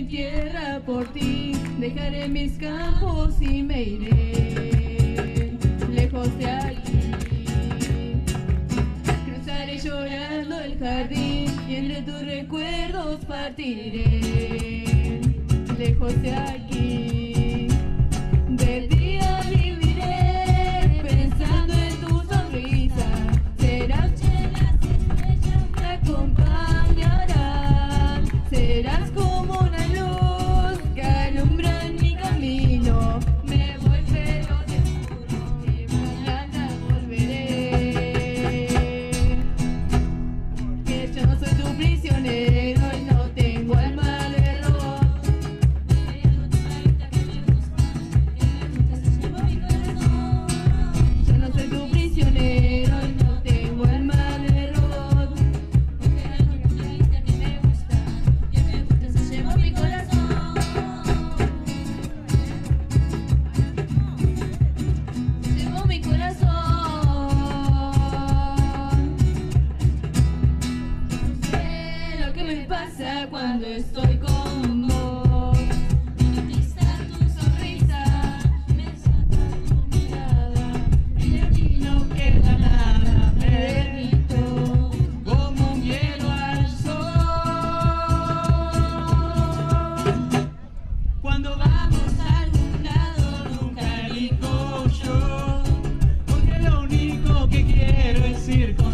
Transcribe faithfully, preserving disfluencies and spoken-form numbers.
mi tierra por ti, dejaré mis campos y me iré lejos de aquí. Cruzaré llorando el jardín y entre tus recuerdos partiré lejos de aquí. De día viviré pensando en tu sonrisa, serás que las estrellas me acompañarán, serás como una luz que alumbra en mi camino. Me voy pero te juro que mañana volveré, porque yo no soy tu prisionero y no tengo alma de robot. Yo no soy tu prisionero y no tengo alma de robot. Que me gusta, que me gusta, se llevó mi corazón. Se llevó mi corazón. Sé lo que me pasa cuando estoy con vos. Me hipnotiza tu sonrisa, me saca tu mirada, y de ti no queda nada, me derrito como un hielo al sol. Cuando vamos a algún lado nunca elijo yo, porque lo único que quiero es ir con